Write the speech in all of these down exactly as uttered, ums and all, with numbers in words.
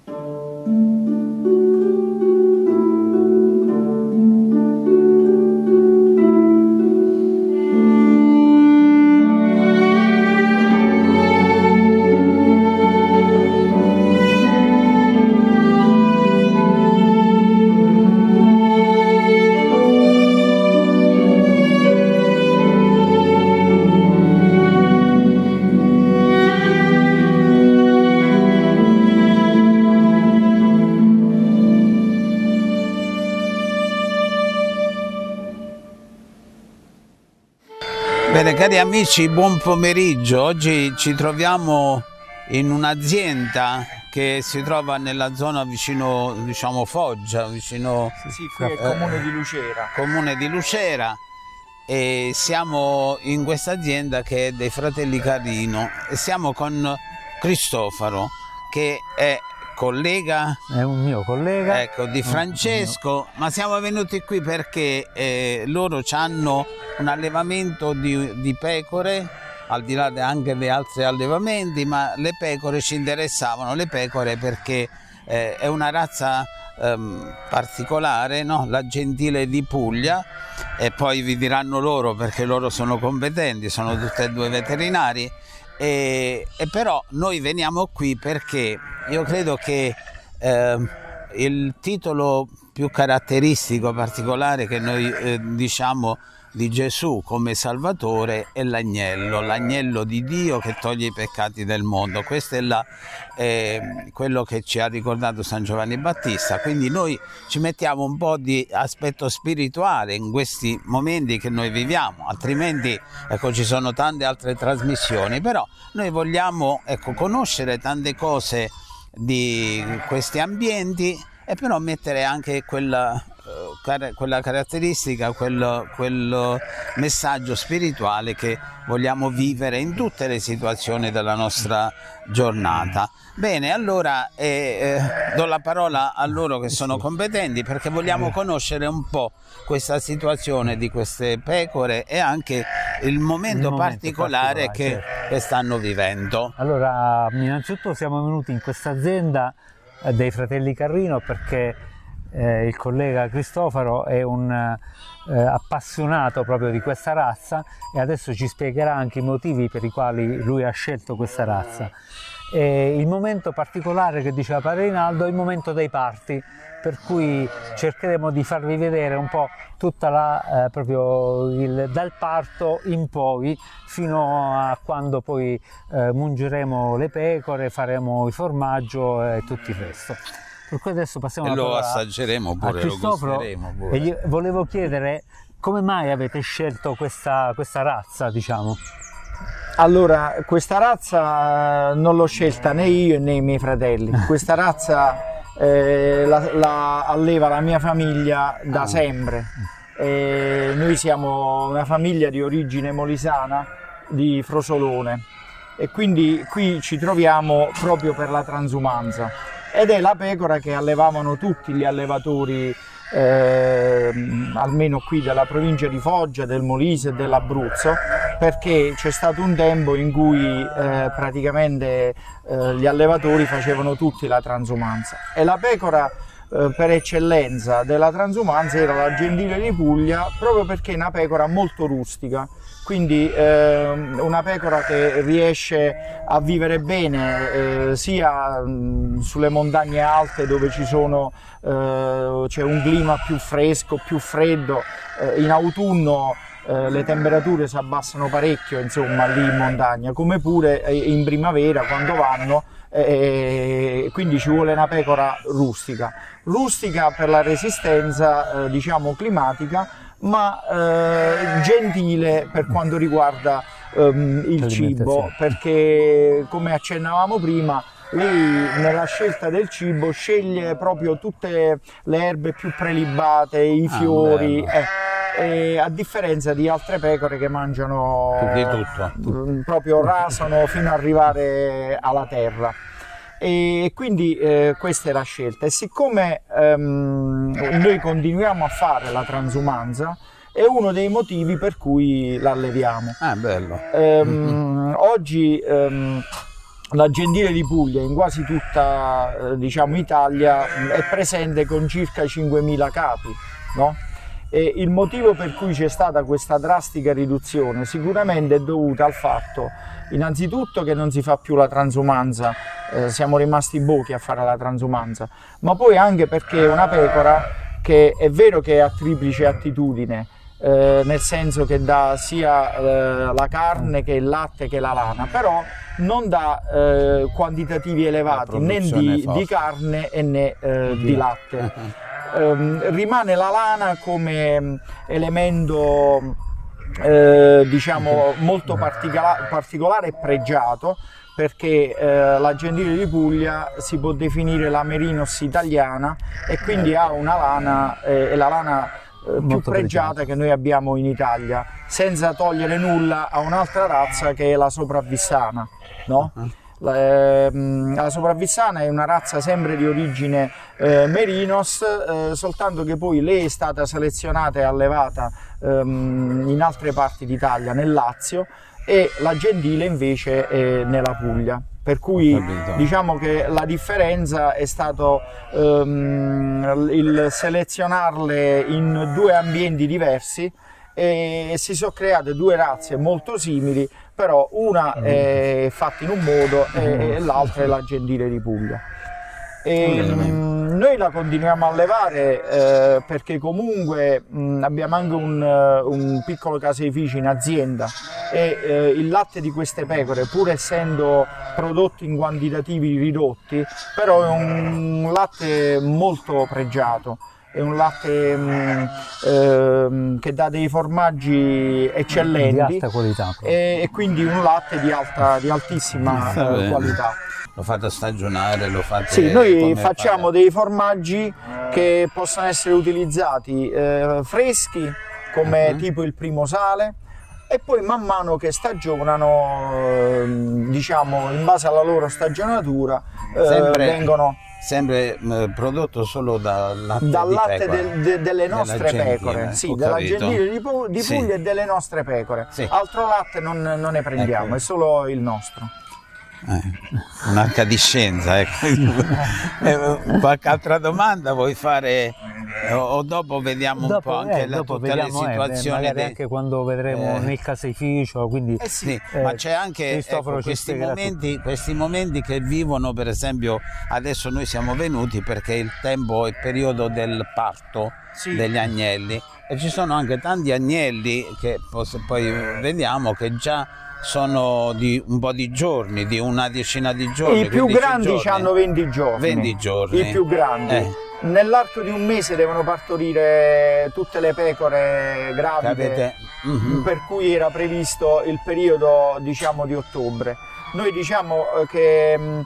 Bene, cari amici, buon pomeriggio. Oggi ci troviamo in un'azienda che si trova nella zona vicino, diciamo, Foggia, vicino... Sì, sì, qui è il comune di Lucera. Comune di Lucera, e siamo in questa azienda che è dei fratelli Carrino e siamo con Cristoforo, che è collega, è un mio collega, ecco, di Francesco, ma siamo venuti qui perché eh, loro hanno un allevamento di, di pecore, al di là anche di altri allevamenti, ma le pecore ci interessavano, le pecore perché eh, è una razza ehm, particolare, no? La Gentile di Puglia, e poi vi diranno loro perché loro sono competenti, sono tutti e due veterinari. E, e però noi veniamo qui perché io credo che eh, il titolo più caratteristico, particolare che noi eh, diciamo di Gesù come Salvatore è l'agnello, l'agnello di Dio che toglie i peccati del mondo. Questo è la, eh, quello che ci ha ricordato San Giovanni Battista, quindi noi ci mettiamo un po' di aspetto spirituale in questi momenti che noi viviamo, altrimenti ecco, ci sono tante altre trasmissioni, però noi vogliamo, ecco, conoscere tante cose di questi ambienti e però mettere anche quella, quella caratteristica, quel, quel messaggio spirituale che vogliamo vivere in tutte le situazioni della nostra giornata. Bene, allora eh, eh, do la parola a loro che sono competenti, perché vogliamo conoscere un po' questa situazione di queste pecore e anche il momento, il momento particolare, particolare che, certo. che stanno vivendo. Allora, innanzitutto siamo venuti in questa azienda dei fratelli Carrino perché eh, il collega Cristoforo è un eh, appassionato proprio di questa razza e adesso ci spiegherà anche i motivi per i quali lui ha scelto questa razza. E il momento particolare che diceva Padre Rinaldo è il momento dei parti, per cui cercheremo di farvi vedere un po' tutta la, eh, proprio il, dal parto in poi fino a quando poi eh, mungeremo le pecore, faremo il formaggio e tutto il resto. Per cui adesso passiamo e la lo parola assaggeremo pure, a Cristoforo, lo gusteremo pure. E gli volevo chiedere come mai avete scelto questa, questa razza, diciamo. Allora, questa razza non l'ho scelta né io né i miei fratelli, questa razza eh, la, la alleva la mia famiglia da sempre. E noi siamo una famiglia di origine molisana, di Frosolone, e quindi qui ci troviamo proprio per la transumanza, ed è la pecora che allevavano tutti gli allevatori eh, almeno qui della provincia di Foggia, del Molise e dell'Abruzzo, perché c'è stato un tempo in cui eh, praticamente eh, gli allevatori facevano tutti la transumanza, e la pecora eh, per eccellenza della transumanza era la Gentile di Puglia, proprio perché è una pecora molto rustica, quindi eh, una pecora che riesce a vivere bene eh, sia mh, sulle montagne alte dove ci sono eh, c'è un clima più fresco, più freddo, eh, in autunno eh, le temperature si abbassano parecchio, insomma, lì in montagna, come pure in primavera quando vanno, eh, quindi ci vuole una pecora rustica, rustica per la resistenza eh, diciamo climatica, ma eh, gentile per quanto riguarda ehm, il cibo, perché come accennavamo prima lei nella scelta del cibo sceglie proprio tutte le erbe più prelibate, i fiori, ah, eh, e a differenza di altre pecore che mangiano di tutto, proprio rasano fino ad arrivare alla terra. E quindi eh, questa è la scelta, e siccome ehm, noi continuiamo a fare la transumanza è uno dei motivi per cui l'alleviamo. Ah, bello. Ehm, oggi ehm, la Gentile di Puglia in quasi tutta eh, diciamo, Italia è presente con circa cinquemila capi, no? E il motivo per cui c'è stata questa drastica riduzione sicuramente è dovuta al fatto, innanzitutto, che non si fa più la transumanza, eh, siamo rimasti pochi a fare la transumanza, ma poi anche perché è una pecora che è vero che ha triplice attitudine, eh, nel senso che dà sia eh, la carne che il latte che la lana, però non dà eh, quantitativi elevati né di, di carne e né eh, di latte. Um, rimane la lana come elemento eh, diciamo molto particola particolare e pregiato, perché eh, la Gentile di Puglia si può definire la Merinos italiana e quindi ha una lana, eh, la lana eh, più pregiata che noi abbiamo in Italia, senza togliere nulla a un'altra razza che è la sopravvissana, no? Uh-huh. La, la sopravvissana è una razza sempre di origine eh, Merinos, eh, soltanto che poi lei è stata selezionata e allevata ehm, in altre parti d'Italia, nel Lazio, e la Gentile invece è nella Puglia. Per cui diciamo che la differenza è stato ehm, il selezionarle in due ambienti diversi, e si sono create due razze molto simili, però una è fatta in un modo e l'altra è la Gentile di Puglia. E, mh, noi la continuiamo a allevare eh, perché comunque mh, abbiamo anche un, uh, un piccolo caseificio in azienda, e eh, il latte di queste pecore, pur essendo prodotto in quantitativi ridotti, però è un latte molto pregiato. È un latte mh, ehm, che dà dei formaggi eccellenti, di alta qualità, e, e quindi un latte di, alta, di altissima eh, qualità. Lo fate stagionare, lo fate... Sì, noi facciamo fate... dei formaggi che possono essere utilizzati eh, freschi, come uh-huh. tipo il primo sale, e poi man mano che stagionano, eh, diciamo in base alla loro stagionatura, eh, Sempre... vengono... Sempre eh, prodotto solo dal latte, dal di latte del, de, delle nostre pecore, sì, della Gentile di, Pu di Puglia, sì. E delle nostre pecore. Sì. Altro latte non, non ne prendiamo, ecco. È solo il nostro. Eh, un'arca di scienza, ecco. eh, qualche altra domanda vuoi fare? O, o dopo vediamo dopo, un po' anche eh, la, tutte vediamo, le situazioni, eh, magari dei... anche quando vedremo eh, nel caseificio, quindi eh sì, eh, ma c'è anche ecco, questi, momenti, questi momenti che vivono, per esempio adesso noi siamo venuti perché il tempo, il periodo del parto, sì. degli agnelli, e ci sono anche tanti agnelli che poi vediamo che già sono di un po' di giorni, di una decina di giorni. I più grandi hanno venti giorni. venti giorni. I più grandi. Eh. Nell'arco di un mese devono partorire tutte le pecore gravide, uh-huh. per cui era previsto il periodo, diciamo, di ottobre. Noi diciamo che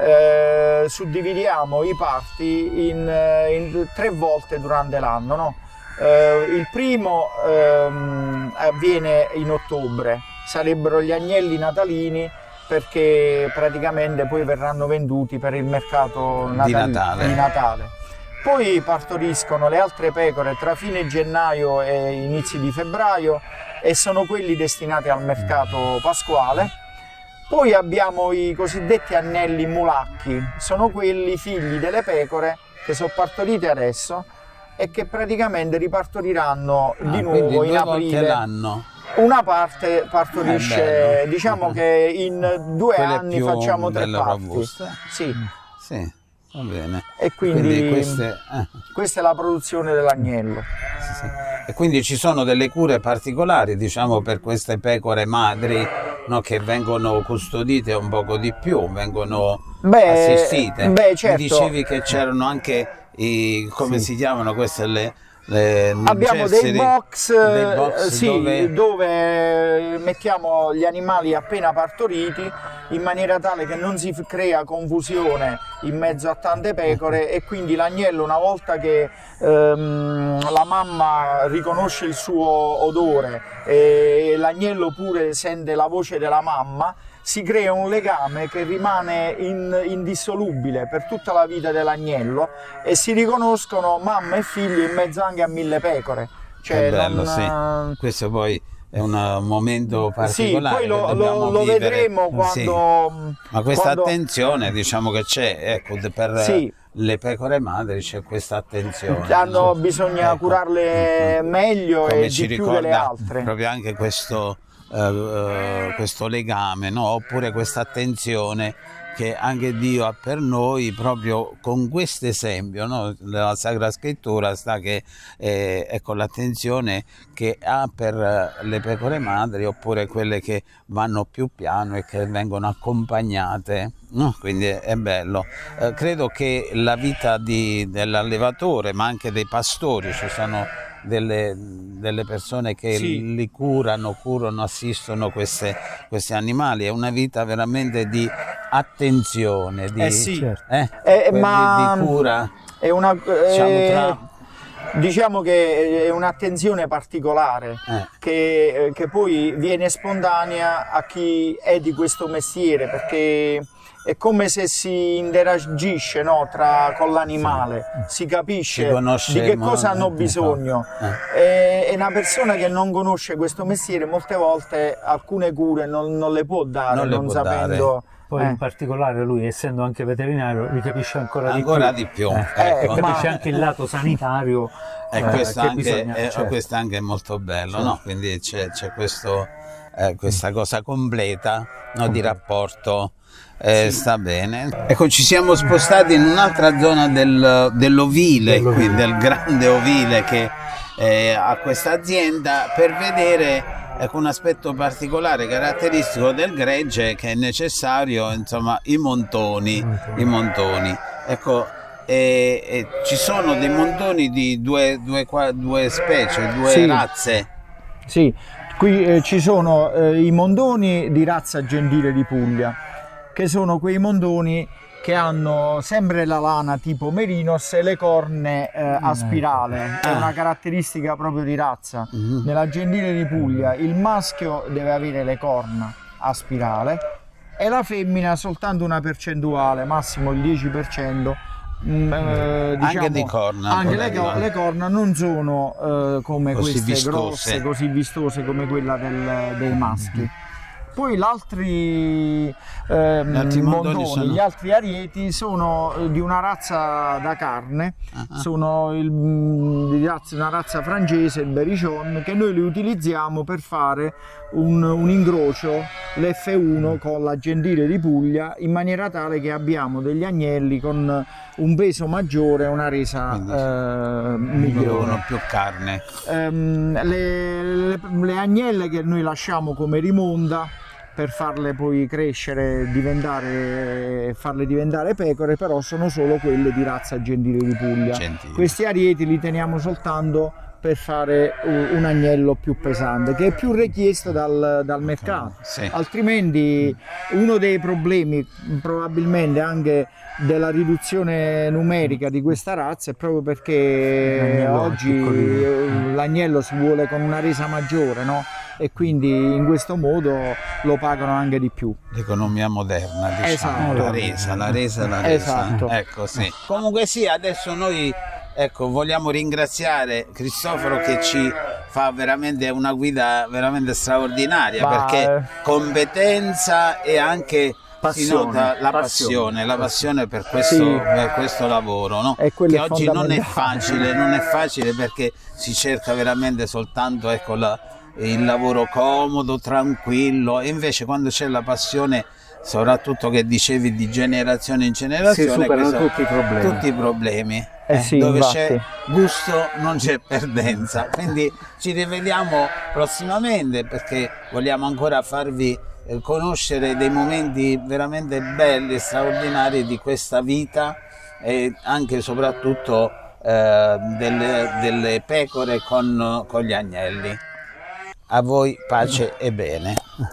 eh, suddividiamo i parti in, in tre volte durante l'anno, no? Eh, il primo ehm, avviene in ottobre, sarebbero gli agnelli natalini, perché praticamente poi verranno venduti per il mercato natali- di Natale. Di Natale. Poi partoriscono le altre pecore tra fine gennaio e inizi di febbraio, e sono quelli destinati al mercato pasquale. Poi abbiamo i cosiddetti agnelli mulacchi, sono quelli figli delle pecore che sono partorite adesso e che praticamente ripartoriranno ah, di nuovo in aprile. L'anno. Una parte partorisce, diciamo che in due Quelle anni facciamo tre parti. Robuste. Sì. Sì. Va bene. E quindi, quindi queste, eh. questa è la produzione dell'agnello. Sì, sì. E quindi ci sono delle cure particolari, diciamo, per queste pecore madri, no, che vengono custodite un poco di più, vengono beh, assistite. Beh, certo. Mi dicevi che c'erano anche i, come sì. si chiamano queste le... Le, abbiamo dei box, dei box sì, dove... dove mettiamo gli animali appena partoriti, in maniera tale che non si crea confusione in mezzo a tante pecore, e quindi l'agnello, una volta che ehm, la mamma riconosce il suo odore e l'agnello pure sente la voce della mamma, si crea un legame che rimane in, indissolubile per tutta la vita dell'agnello, e si riconoscono mamma e figlio in mezzo anche a mille pecore. Cioè, è bello, non... sì. Questo poi è un momento particolare. Sì, poi lo, che lo, lo vedremo quando... Sì. Ma questa quando... attenzione, diciamo che c'è, ecco, per sì. le pecore madri c'è questa attenzione. Hanno no? Bisogna ecco. curarle meglio Come e ci di più delle ricorda altre. proprio anche questo, uh, questo legame, no? Oppure questa attenzione che anche Dio ha per noi, proprio con questo esempio, no? Nella Sacra Scrittura sta che eh, ecco l'attenzione che ha per le pecore madri, oppure quelle che vanno più piano e che vengono accompagnate, no? Quindi è, è bello. Eh, credo che la vita dell'allevatore, ma anche dei pastori, ci sono Delle, delle persone che sì. li curano, curano, assistono queste, questi animali, è una vita veramente di attenzione, di, eh sì. eh, eh, ma di cura. È una, diciamo, eh, tra... diciamo che è un'attenzione particolare eh. che, che poi viene spontanea a chi è di questo mestiere, perché è come se si interagisce, no, tra, con l'animale, sì. si capisce si di che cosa hanno bisogno. Eh. E, e una persona che non conosce questo mestiere molte volte alcune cure non, non le può dare, non, non può sapendo... Dare. Poi eh. in particolare lui, essendo anche veterinario, li capisce ancora, ancora di di più, più. Eh, ecco. capisce ma... anche il lato sanitario. E eh, questo, che anche, bisogna, eh, certo. questo anche è molto bello, certo. no? Quindi c'è questo, eh, questa cosa completa, no, di rapporto. Eh, sì. Sta bene. Ecco, ci siamo spostati in un'altra zona del, dell'ovile, qui, del grande ovile che eh, ha questa azienda, per vedere ecco, un aspetto particolare, caratteristico del gregge, che è necessario, insomma, i montoni. I montoni. Ecco, e, e ci sono dei montoni di due, due, due specie, due sì. razze. Sì, qui eh, ci sono eh, i mondoni di razza gentile di Puglia, che sono quei mondoni che hanno sempre la lana tipo merinos e le corne eh, a spirale, è una caratteristica proprio di razza. Mm-hmm. Nella gentile di Puglia il maschio deve avere le corna a spirale e la femmina soltanto una percentuale, massimo il dieci per cento. Mm, eh, diciamo, anche di corna, anche le, le corna non sono eh, come così queste vistose. grosse, così vistose come quella del, dei maschi. Mm-hmm. Poi gli altri, eh, altri mondoni, sono... gli altri arieti sono di una razza da carne, uh-huh. sono il, di razza, una razza francese, il Berrichon, che noi li utilizziamo per fare un, un incrocio, l'F uno con la gentile di Puglia, in maniera tale che abbiamo degli agnelli con un peso maggiore e una resa eh, migliore. Più carne. Um, le, le, le agnelle che noi lasciamo come rimonda per farle poi crescere, diventare, farle diventare pecore, però sono solo quelle di razza gentile di Puglia. Gentile. Questi arieti li teniamo soltanto per fare un agnello più pesante, che è più richiesto dal, dal mercato. Sì. Altrimenti uno dei problemi probabilmente anche della riduzione numerica di questa razza è proprio perché oggi l'agnello si vuole con una resa maggiore, no? E quindi in questo modo lo pagano anche di più. L'economia moderna, diciamo, esatto. la resa, la resa, la resa. Esatto. Ecco, sì. Comunque sì, adesso noi ecco, vogliamo ringraziare Cristoforo che ci fa veramente una guida veramente straordinaria, ma... perché competenza e anche passione, si nota la passione, passione la passione per questo, sì. per questo lavoro, no? Che oggi non è facile, non è facile perché si cerca veramente soltanto ecco, la, il lavoro comodo, tranquillo, e invece quando c'è la passione, soprattutto che dicevi di generazione in generazione, si superano tutti i problemi. Tutti i problemi. Eh Eh, sì, dove infatti. c'è gusto non c'è perdenza, quindi ci rivediamo prossimamente perché vogliamo ancora farvi eh, conoscere dei momenti veramente belli e straordinari di questa vita e anche e soprattutto eh, delle, delle pecore con, con gli agnelli. A voi pace e bene.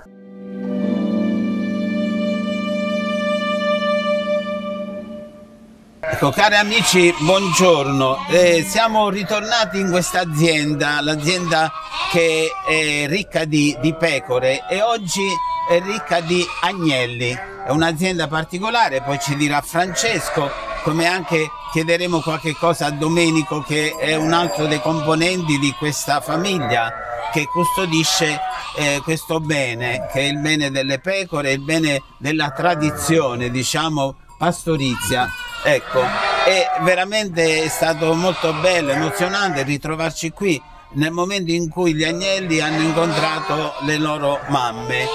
Ecco, cari amici, buongiorno. Eh, siamo ritornati in questa azienda, l'azienda che è ricca di, di pecore e oggi è ricca di agnelli. È un'azienda particolare, poi ci dirà Francesco, come anche chiederemo qualche cosa a Domenico che è un altro dei componenti di questa famiglia. che custodisce eh, questo bene, che è il bene delle pecore, il bene della tradizione, diciamo, pastorizia. Ecco, è veramente stato molto bello, emozionante ritrovarci qui nel momento in cui gli agnelli hanno incontrato le loro mamme.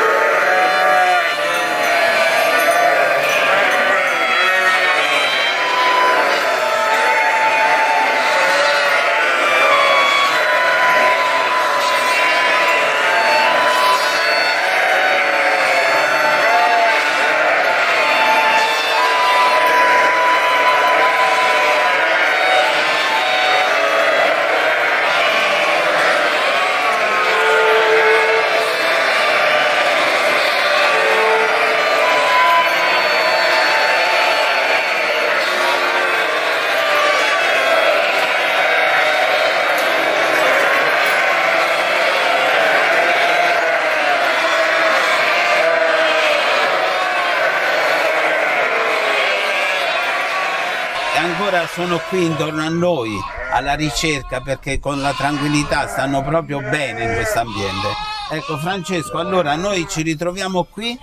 Ancora sono qui intorno a noi alla ricerca, perché con la tranquillità stanno proprio bene in questo ambiente. Ecco Francesco, allora noi ci ritroviamo qui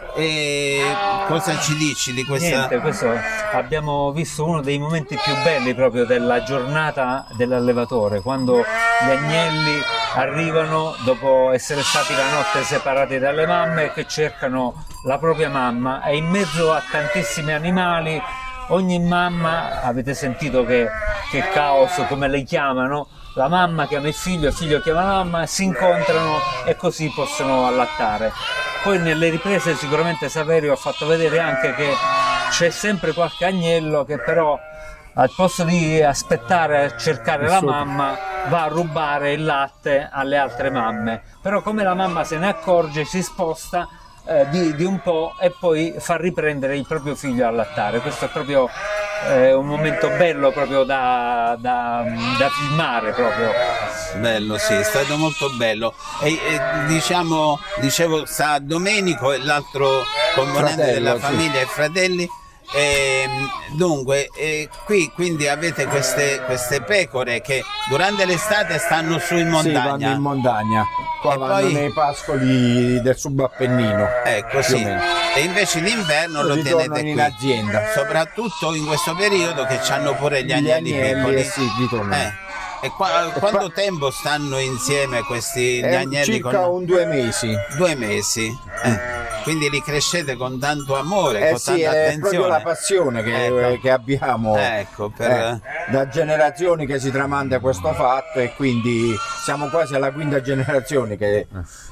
e cosa ci dici di questa? Niente, questo abbiamo visto uno dei momenti più belli proprio della giornata dell'allevatore, quando gli agnelli arrivano dopo essere stati la notte separati dalle mamme, che cercano la propria mamma, e in mezzo a tantissimi animali ogni mamma, avete sentito che, che caos, come le chiamano, la mamma chiama il figlio, il figlio chiama la mamma, si incontrano e così possono allattare. Poi nelle riprese sicuramente Saverio ha fatto vedere anche che c'è sempre qualche agnello che però al posto di aspettare a cercare la mamma va a rubare il latte alle altre mamme, però come la mamma se ne accorge si sposta Eh, di, di un po' e poi fa riprendere il proprio figlio a allattare. Questo è proprio eh, un momento bello proprio da, da, da filmare proprio. Bello, sì, è stato molto bello. E, e diciamo, dicevo, sta Domenico e l'altro componente Fratello, della sì. famiglia e fratelli. E, dunque, e qui quindi avete queste, queste pecore che durante l'estate stanno su in Sì, vanno montagna. in montagna, qua E vanno poi- nei pascoli del subappennino. Ecco, più o sì. meno. E invece l'inverno lo Ritornano tenete in qui. azienda. Soprattutto in questo periodo che hanno pure gli Gli agnelli, agnelli, piccoli. eh sì, ritornano. Eh, E qua- quanto tempo stanno insieme questi gli È agnelli? circa Con... un due mesi. Due mesi. Eh. Quindi li crescete con tanto amore, Eh con sì, tanta è attenzione. proprio la passione che, Ecco. che abbiamo Ecco, per... eh, da generazioni che si tramanda questo fatto, e quindi siamo quasi alla quinta generazione che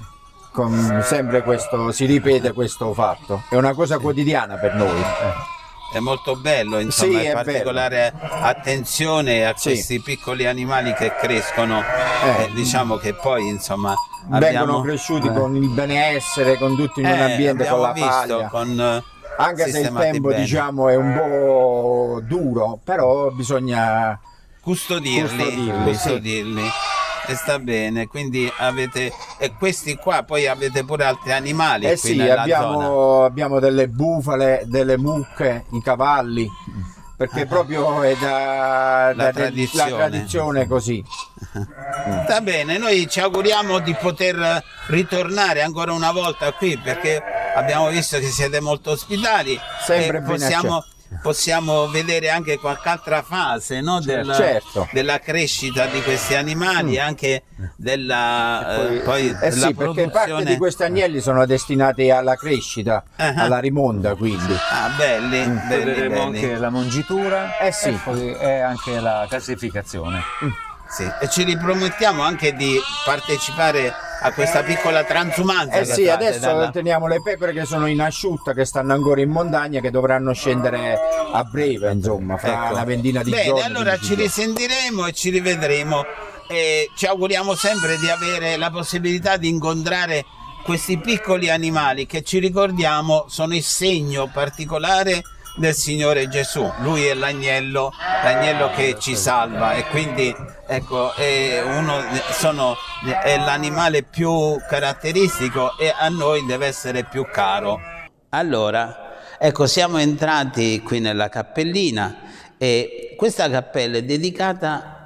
con sempre questo si ripete questo fatto. È una cosa quotidiana per noi. È molto bello, insomma, Sì, è è particolare attenzione a Sì. questi piccoli animali che crescono. Eh, diciamo che poi, insomma, Vengono abbiamo... cresciuti eh. con il benessere, con tutto in un Eh, ambiente con abbiamo la visto, paglia. con, eh, Anche se il sistemati tempo bene. diciamo è un po' duro, però bisogna custodirli, Custodirli, custodirli. E sta bene, quindi avete, e questi qua poi avete pure altri animali Eh qui sì, nella zona. abbiamo, abbiamo delle bufale, delle mucche, i cavalli, perché proprio è da, La da- tradizione. la tradizione così. Sta bene, noi ci auguriamo di poter ritornare ancora una volta qui, perché abbiamo visto che siete molto ospitali Sempre e ben possiamo, possiamo vedere anche qualche altra fase, no? Del- certo. della crescita di questi animali, anche della, eh, poi Eh della sì, perché parte produzione. di questi agnelli sono destinati alla crescita, Ah. alla rimonda, quindi. Ah, belli, Poi belli, vedremo belli. anche la mongitura Eh sì. e poi è anche la classificazione. Sì, e ci ripromettiamo anche di partecipare a questa piccola transumanza. Eh che sì, fate adesso dalla- teniamo le pecore che sono in asciutta, che stanno ancora in montagna, che dovranno scendere a breve, insomma, fra Ecco. una ventina di Bene, giorni. allora quindici ci giorni. risentiremo e ci rivedremo e ci auguriamo sempre di avere la possibilità di incontrare questi piccoli animali che, ci ricordiamo, sono il segno particolare del Signore Gesù. Lui è l'agnello, l'agnello che ci salva, e quindi ecco, è, uno, sono, è l'animale più caratteristico e a noi deve essere più caro. Allora, ecco, siamo entrati qui nella cappellina, e questa cappella è dedicata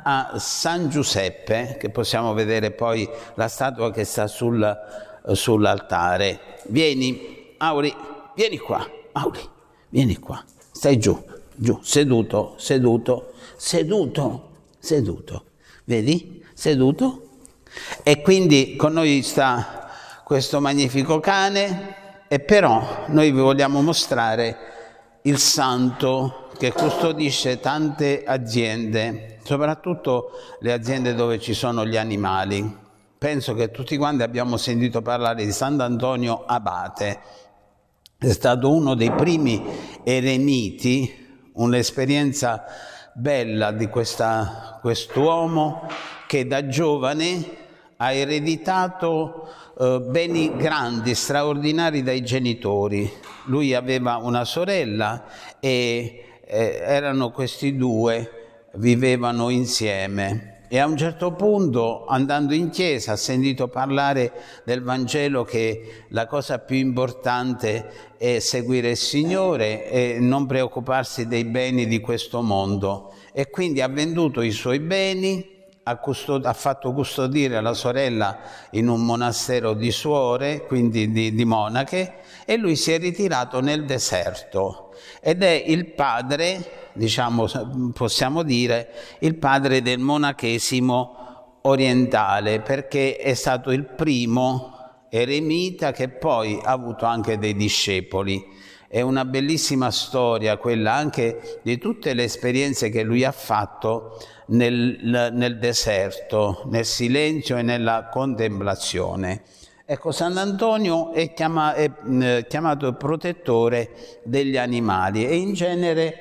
a San Giuseppe, che possiamo vedere poi la statua che sta sul, sull'altare. Vieni, Auri, vieni qua, Auri, vieni qua, stai giù, giù, seduto, seduto, seduto, seduto, vedi? Seduto. E quindi con noi sta questo magnifico cane, e però noi vi vogliamo mostrare il santo che custodisce tante aziende, soprattutto le aziende dove ci sono gli animali. Penso che tutti quanti abbiamo sentito parlare di Sant'Antonio Abate. È stato uno dei primi eremiti, un'esperienza bella di questa, quest'uomo che da giovane ha ereditato eh, beni grandi, straordinari dai genitori. Lui aveva una sorella e eh, erano questi due, vivevano insieme. E a un certo punto, andando in chiesa, ha sentito parlare del Vangelo, che la cosa più importante è seguire il Signore e non preoccuparsi dei beni di questo mondo. E quindi ha venduto i suoi beni, ha, custod- ha fatto custodire la sorella in un monastero di suore, quindi di, di monache, e lui si è ritirato nel deserto. Ed è il padre, diciamo, possiamo dire, il padre del monachesimo orientale, perché è stato il primo eremita che poi ha avuto anche dei discepoli. È una bellissima storia quella anche di tutte le esperienze che lui ha fatto nel, nel deserto, nel silenzio e nella contemplazione. Ecco, Sant'Antonio è, chiama, è eh, chiamato protettore degli animali e in genere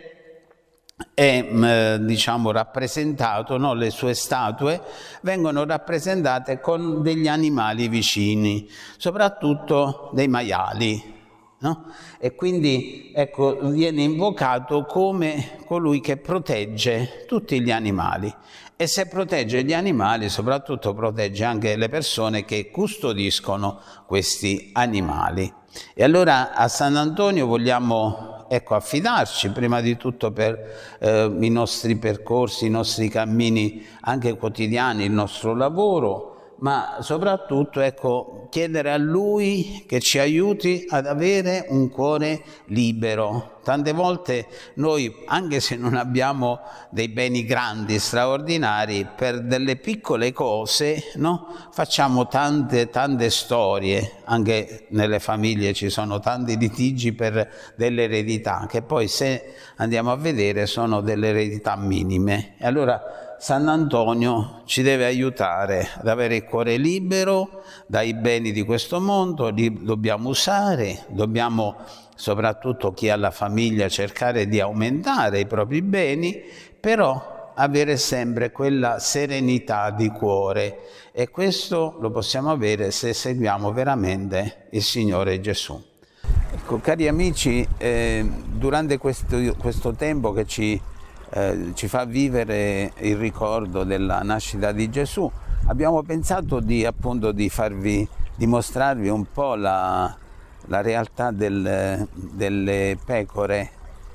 è eh, diciamo rappresentato, no? Le sue statue vengono rappresentate con degli animali vicini, soprattutto dei maiali. No? E quindi ecco, viene invocato come colui che protegge tutti gli animali, e se protegge gli animali soprattutto protegge anche le persone che custodiscono questi animali. E allora a Sant'Antonio vogliamo ecco, affidarci prima di tutto per eh, i nostri percorsi, i nostri cammini anche quotidiani, il nostro lavoro, ma soprattutto ecco, chiedere a Lui che ci aiuti ad avere un cuore libero. Tante volte noi, anche se non abbiamo dei beni grandi, straordinari, per delle piccole cose, no? Facciamo tante, tante storie. Anche nelle famiglie ci sono tanti litigi per delle eredità, che poi se andiamo a vedere sono delle eredità minime. E allora Sant'Antonio ci deve aiutare ad avere il cuore libero dai beni di questo mondo, li dobbiamo usare, dobbiamo soprattutto chi ha la famiglia cercare di aumentare i propri beni, però avere sempre quella serenità di cuore, e questo lo possiamo avere se seguiamo veramente il Signore Gesù. Ecco, cari amici, eh, durante questo, questo tempo che ci Eh, ci fa vivere il ricordo della nascita di Gesù, abbiamo pensato di appunto di farvi, di mostrarvi un po' la, la realtà del, delle pecore,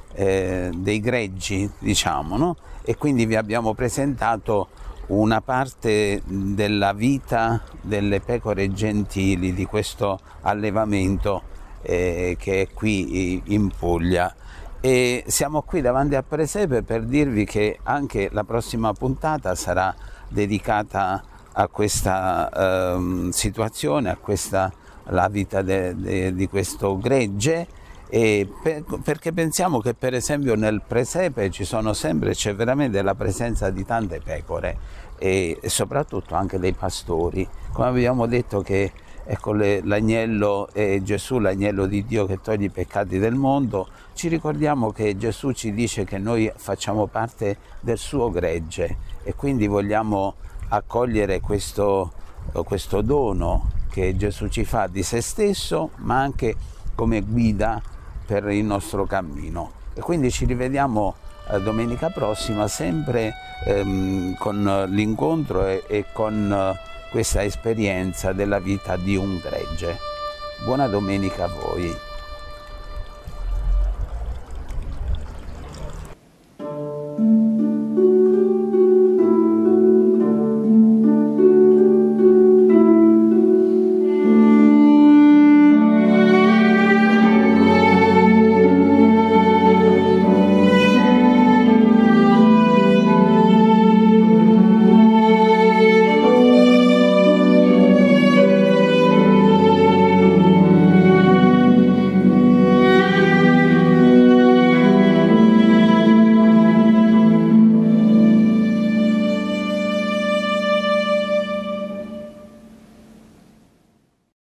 eh, dei greggi, diciamo, no? E quindi vi abbiamo presentato una parte della vita delle pecore gentili, di questo allevamento eh, che è qui in Puglia. E siamo qui davanti a Presepe per dirvi che anche la prossima puntata sarà dedicata a questa eh, situazione, a questa, la vita de, de, di questo gregge, e per, perché pensiamo che per esempio nel Presepe ci sono sempre, c'è veramente la presenza di tante pecore e, e soprattutto anche dei pastori. Come abbiamo detto che ecco, l'agnello è Gesù, l'agnello di Dio che toglie i peccati del mondo, ci ricordiamo che Gesù ci dice che noi facciamo parte del suo gregge e quindi vogliamo accogliere questo, questo dono che Gesù ci fa di se stesso, ma anche come guida per il nostro cammino. E quindi ci rivediamo eh, domenica prossima, sempre ehm, con l'incontro e, e con eh, questa esperienza della vita di un gregge. Buona domenica a voi.